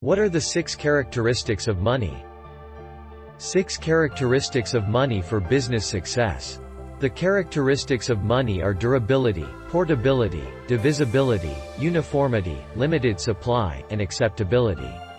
What are the 6 characteristics of money? 6 characteristics of money for business success. The characteristics of money are durability, portability, divisibility, uniformity, limited supply, and acceptability.